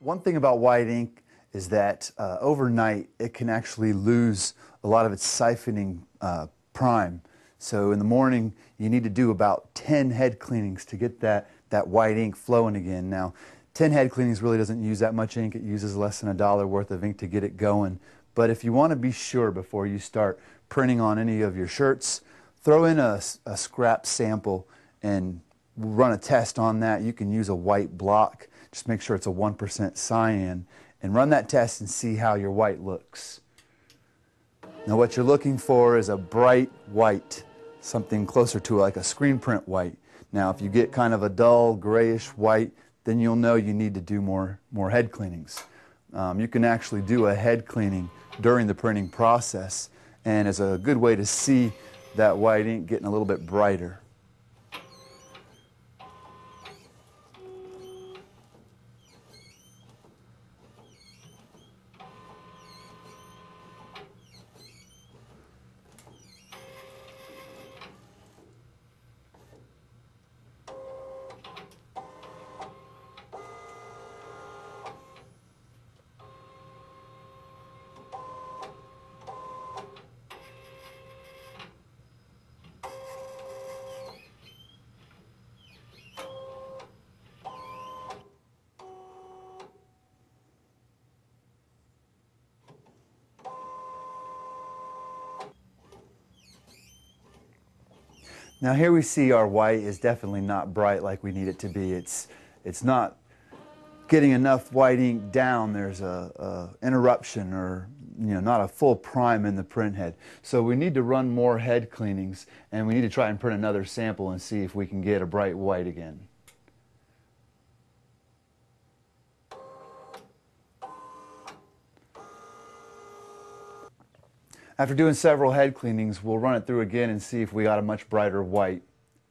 One thing about white ink is that overnight it can actually lose a lot of its siphoning prime. So in the morning you need to do about 10 head cleanings to get that white ink flowing again. Now 10 head cleanings really doesn't use that much ink. It uses less than $1 worth of ink to get it going. But if you want to be sure before you start printing on any of your shirts, throw in a scrap sample and run a test on that. You can use a white block. Just make sure it's a 1% cyan and run that test and see how your white looks. Now what you're looking for is a bright white, something closer to like a screen print white. Now if you get kind of a dull grayish white, then you'll know you need to do more head cleanings. You can actually do a head cleaning during the printing process, and it's a good way to see that white ink getting a little bit brighter. Now here we see our white is definitely not bright like we need it to be. It's not getting enough white ink down. There's a interruption, or not a full prime in the print head. So we need to run more head cleanings, and we need to try and print another sample and see if we can get a bright white again. After doing several head cleanings, we'll run it through again and see if we got a much brighter white.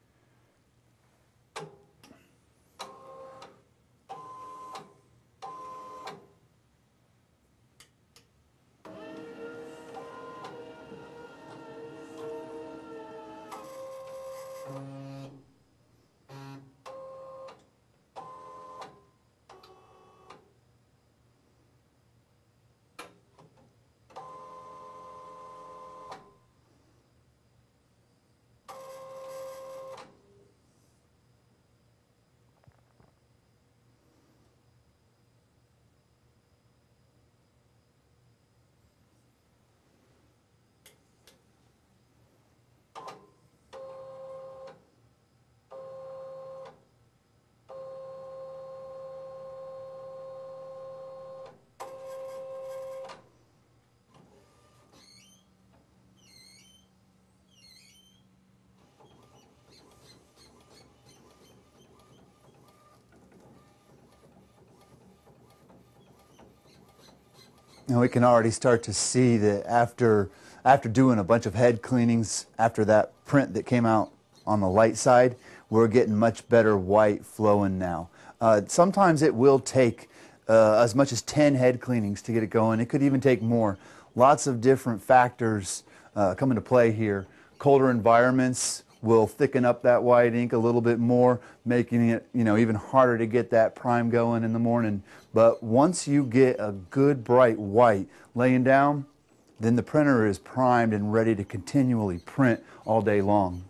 Now we can already start to see that after doing a bunch of head cleanings, after that print that came out on the light side, we're getting much better white flowing now. Sometimes it will take as much as 10 head cleanings to get it going. It could even take more. Lots of different factors come into play here. Colder environments will thicken up that white ink a little bit more, making it even harder to get that prime going in the morning. But once you get a good bright white laying down, then the printer is primed and ready to continually print all day long.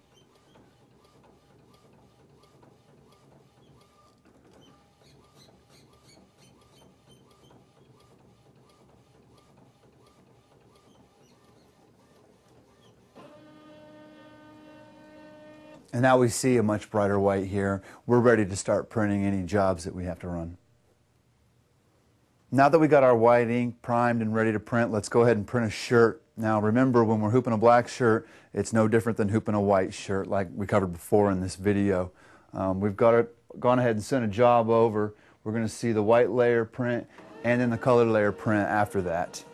And now we see a much brighter white here. We're ready to start printing any jobs that we have to run. Now that we got our white ink primed and ready to print, let's go ahead and print a shirt. Now remember, when we're hooping a black shirt, it's no different than hooping a white shirt like we covered before in this video. We've gone ahead and sent a job over. We're going to see the white layer print and then the colored layer print after that.